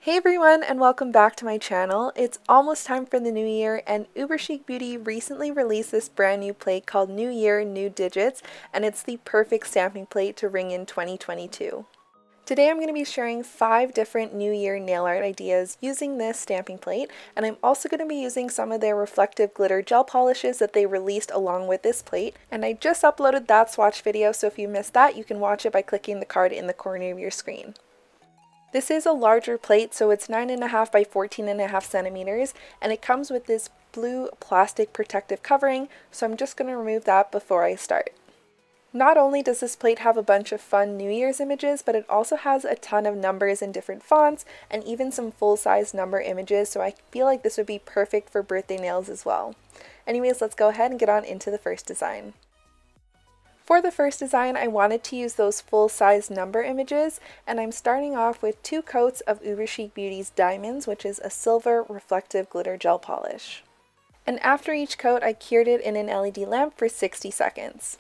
Hey everyone, and welcome back to my channel. It's almost time for the new year, and Uber Chic Beauty recently released this brand new plate called New Year, New Digits, and it's the perfect stamping plate to ring in 2022. Today I'm going to be sharing 5 different New Year nail art ideas using this stamping plate, and I'm also going to be using some of their reflective glitter gel polishes that they released along with this plate, and I just uploaded that swatch video, so if you missed that, you can watch it by clicking the card in the corner of your screen. This is a larger plate, so it's 9.5 by 14.5 centimeters, and it comes with this blue plastic protective covering, so I'm just going to remove that before I start. Not only does this plate have a bunch of fun New Year's images, but it also has a ton of numbers in different fonts, and even some full-size number images, so I feel like this would be perfect for birthday nails as well. Anyways, let's go ahead and get on into the first design. For the first design, I wanted to use those full-size number images, and I'm starting off with 2 coats of Uber Chic Beauty's Diamonds, which is a silver reflective glitter gel polish. And after each coat, I cured it in an LED lamp for 60 seconds.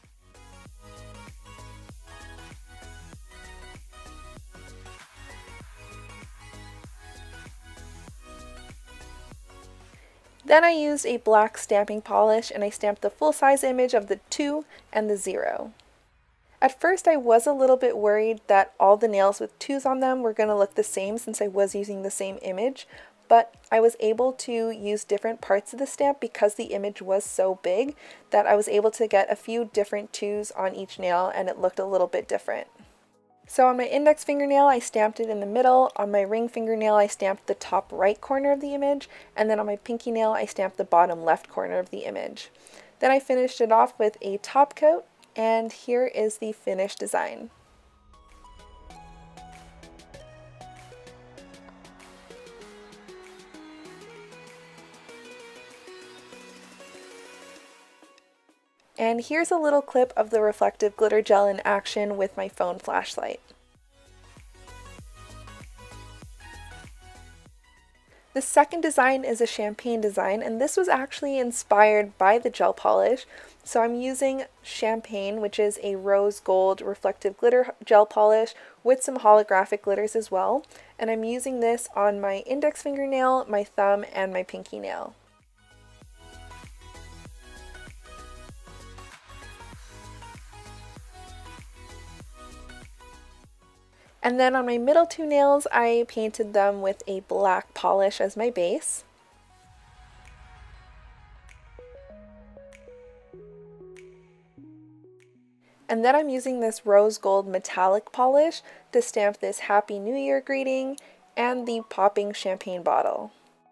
Then I used a black stamping polish and I stamped the full-size image of the 2 and the 0. At first I was a little bit worried that all the nails with 2s on them were going to look the same since I was using the same image, but I was able to use different parts of the stamp because the image was so big that I was able to get a few different 2s on each nail and it looked a little bit different. So on my index fingernail, I stamped it in the middle, on my ring fingernail, I stamped the top right corner of the image, and then on my pinky nail, I stamped the bottom left corner of the image. Then I finished it off with a top coat, and here is the finished design. And here's a little clip of the reflective glitter gel in action with my phone flashlight. The second design is a champagne design, and this was actually inspired by the gel polish. So I'm using Champagne, which is a rose gold reflective glitter gel polish with some holographic glitters as well. And I'm using this on my index fingernail, my thumb, and my pinky nail. And then on my middle 2 nails, I painted them with a black polish as my base. And then I'm using this rose gold metallic polish to stamp this Happy New Year greeting and the popping champagne bottle.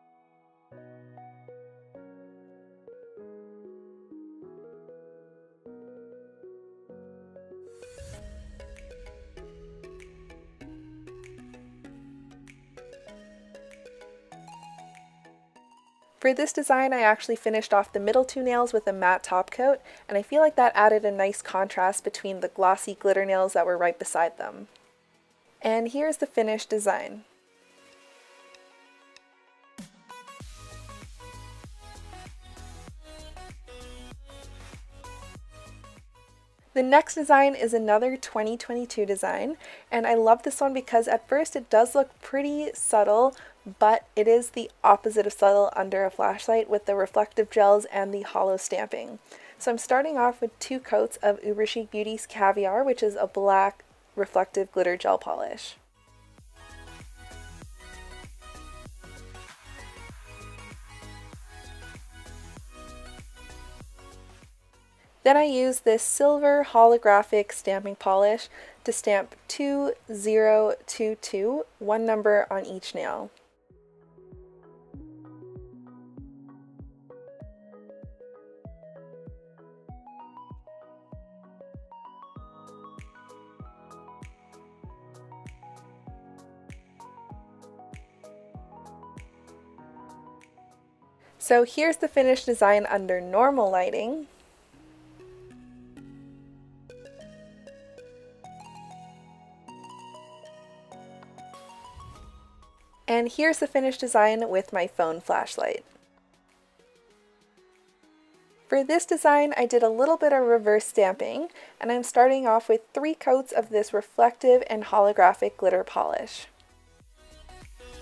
For this design, I actually finished off the middle 2 nails with a matte top coat, and I feel like that added a nice contrast between the glossy glitter nails that were right beside them. And here's the finished design. The next design is another 2022 design, and I love this one because at first it does look pretty subtle, but it is the opposite of subtle under a flashlight with the reflective gels and the hollow stamping. So I'm starting off with 2 coats of Uber Chic Beauty's Caviar, which is a black reflective glitter gel polish. Then I use this silver holographic stamping polish to stamp 2022, 1 number on each nail. So here's the finished design under normal lighting. And here's the finished design with my phone flashlight. For this design, I did a little bit of reverse stamping, and I'm starting off with 3 coats of this reflective and holographic glitter polish.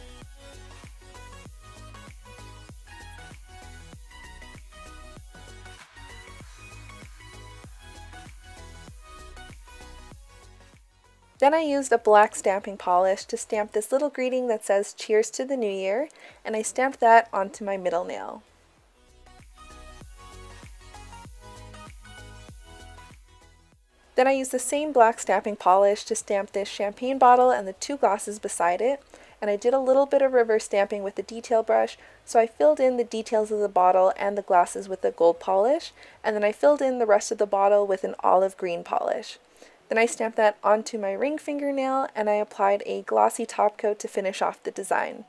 Then I used a black stamping polish to stamp this little greeting that says "Cheers to the New Year," and I stamped that onto my middle nail. Then I used the same black stamping polish to stamp this champagne bottle and the two glasses beside it, and I did a little bit of reverse stamping with the detail brush, so I filled in the details of the bottle and the glasses with the gold polish, and then I filled in the rest of the bottle with an olive green polish. Then I stamped that onto my ring fingernail, and I applied a glossy top coat to finish off the design.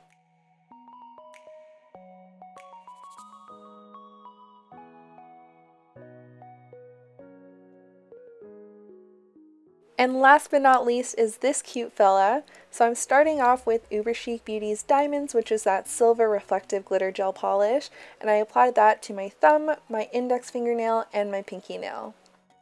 And last but not least is this cute fella. So I'm starting off with Uber Chic Beauty's Diamonds, which is that silver reflective glitter gel polish, and I applied that to my thumb, my index fingernail, and my pinky nail.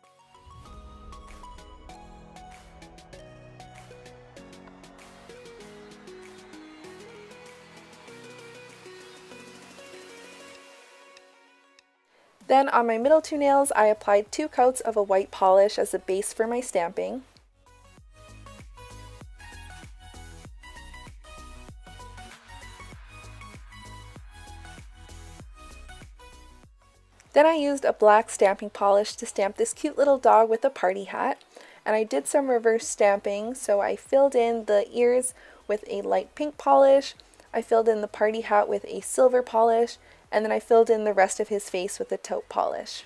Then on my middle two nails, I applied 2 coats of a white polish as a base for my stamping. Then I used a black stamping polish to stamp this cute little dog with a party hat, and I did some reverse stamping, so I filled in the ears with a light pink polish, I filled in the party hat with a silver polish, and then I filled in the rest of his face with a taupe polish.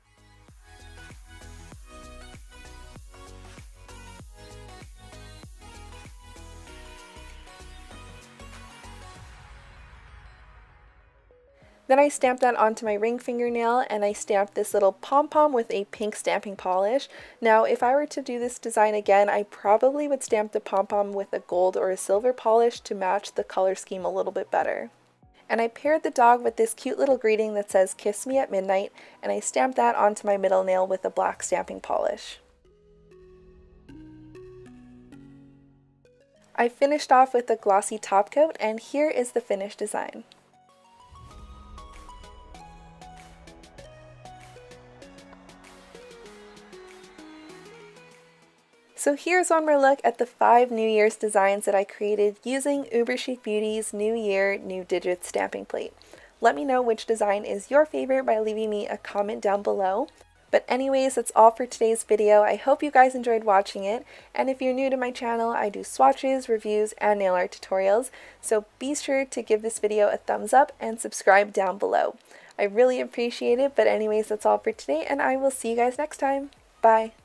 Then I stamped that onto my ring fingernail, and I stamped this little pom-pom with a pink stamping polish. Now, if I were to do this design again, I probably would stamp the pom-pom with a gold or a silver polish to match the color scheme a little bit better. And I paired the dog with this cute little greeting that says "Kiss me at midnight," and I stamped that onto my middle nail with a black stamping polish. I finished off with a glossy top coat, and here is the finished design. So here's one more look at the 5 New Year's designs that I created using Uber Chic Beauty's New Year, New Digits stamping plate. Let me know which design is your favorite by leaving me a comment down below. But anyways, that's all for today's video. I hope you guys enjoyed watching it, and if you're new to my channel, I do swatches, reviews, and nail art tutorials, so be sure to give this video a thumbs up and subscribe down below. I really appreciate it, but anyways, that's all for today, and I will see you guys next time. Bye!